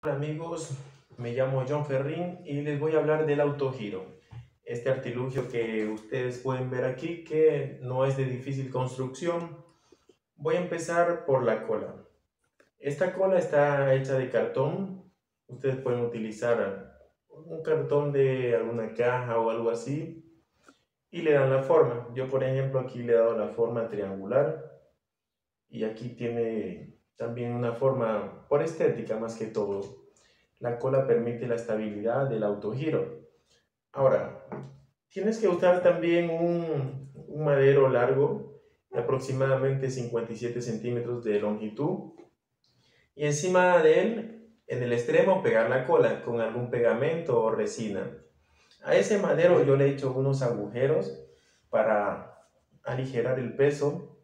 Hola amigos, me llamo John Ferrín y les voy a hablar del autogiro. Este artilugio que ustedes pueden ver aquí, que no es de difícil construcción. Voy a empezar por la cola. Esta cola está hecha de cartón. Ustedes pueden utilizar un cartón de alguna caja o algo así y le dan la forma. Yo, por ejemplo, aquí le he dado la forma triangular y aquí tiene también una forma por estética más que todo. La cola permite la estabilidad del autogiro. Ahora, tienes que usar también un madero largo de aproximadamente 57 centímetros de longitud y encima de él, en el extremo, pegar la cola con algún pegamento o resina. A ese madero yo le he hecho unos agujeros para aligerar el peso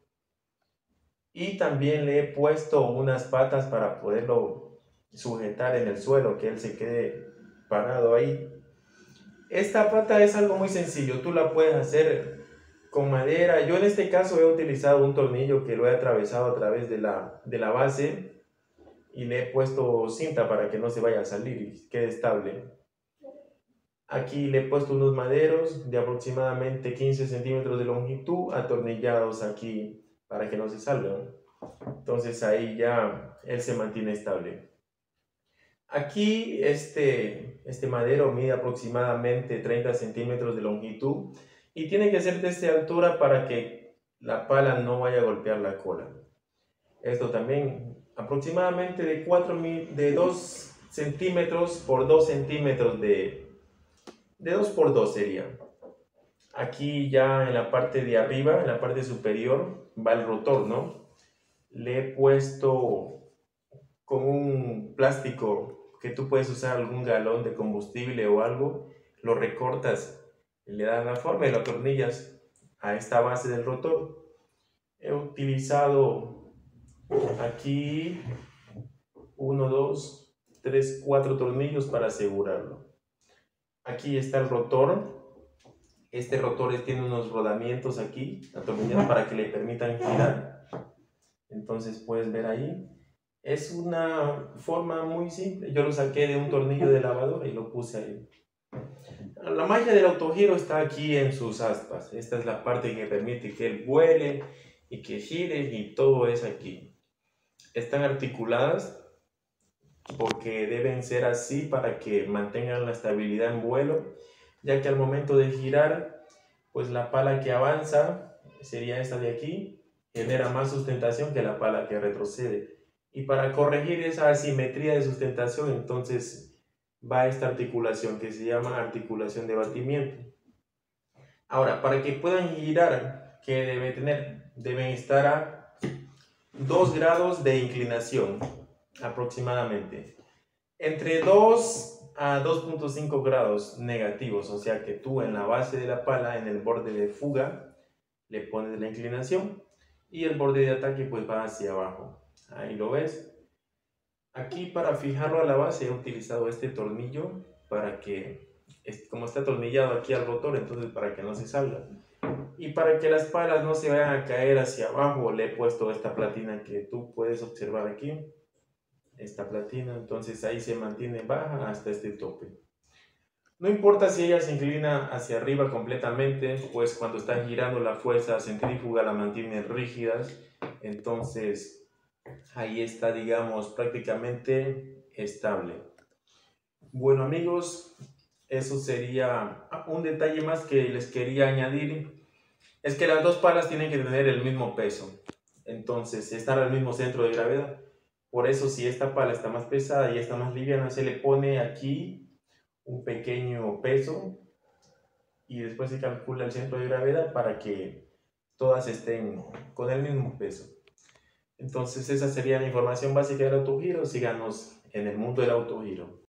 y también le he puesto unas patas para poderlo sujetar en el suelo, que él se quede parado ahí. Esta pata es algo muy sencillo, tú la puedes hacer con madera. Yo en este caso he utilizado un tornillo que lo he atravesado a través de la base y le he puesto cinta para que no se vaya a salir y quede estable. Aquí le he puesto unos maderos de aproximadamente 15 centímetros de longitud atornillados aquí para que no se salgan. Entonces ahí ya él se mantiene estable. Aquí este madero mide aproximadamente 30 centímetros de longitud y tiene que ser de esta altura para que la pala no vaya a golpear la cola. Esto también aproximadamente de 2 centímetros por 2 centímetros de 2 por 2 sería. Aquí ya en la parte de arriba, en la parte superior, va el rotor, ¿no? Le he puesto con un plástico que tú puedes usar algún galón de combustible o algo, lo recortas, le das la forma y lo atornillas a esta base del rotor. He utilizado aquí 1, 2, 3, 4 tornillos para asegurarlo. Aquí está el rotor. Este rotor tiene unos rodamientos aquí atornillados para que le permitan girar. Entonces puedes ver ahí. Es una forma muy simple. Yo lo saqué de un tornillo de lavadora y lo puse ahí. La magia del autogiro está aquí en sus aspas. Esta es la parte que permite que él vuele y que gire y todo es aquí. Están articuladas porque deben ser así para que mantengan la estabilidad en vuelo, ya que al momento de girar, pues la pala que avanza, sería esta de aquí, genera más sustentación que la pala que retrocede. Y para corregir esa asimetría de sustentación, entonces va esta articulación que se llama articulación de batimiento. Ahora, para que puedan girar, ¿qué debe tener? Deben estar a 2 grados de inclinación aproximadamente. Entre 2 a 2.5 grados negativos, o sea que tú en la base de la pala, en el borde de fuga, le pones la inclinación y el borde de ataque pues va hacia abajo. Ahí lo ves. Aquí para fijarlo a la base he utilizado este tornillo para que, como está atornillado aquí al rotor, entonces para que no se salga. Y para que las palas no se vayan a caer hacia abajo, le he puesto esta platina que tú puedes observar aquí. Esta platina, entonces ahí se mantiene baja hasta este tope. No importa si ella se inclina hacia arriba completamente, pues cuando está girando la fuerza centrífuga la mantiene rígidas, entonces ahí está, digamos, prácticamente estable. Bueno amigos, eso sería un detalle más que les quería añadir, es que las dos palas tienen que tener el mismo peso, entonces estar al mismo centro de gravedad. Por eso si esta pala está más pesada y esta más liviana, se le pone aquí un pequeño peso y después se calcula el centro de gravedad para que todas estén con el mismo peso. Entonces esa sería la información básica del autogiro. Síganos en el mundo del autogiro.